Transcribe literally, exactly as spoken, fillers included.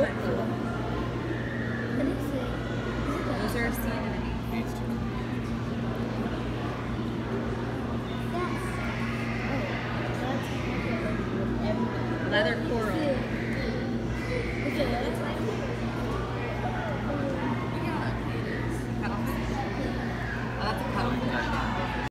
that cool? What is it? Those are sea anemones. These two. Yes. Oh, that's everything. Leather coral.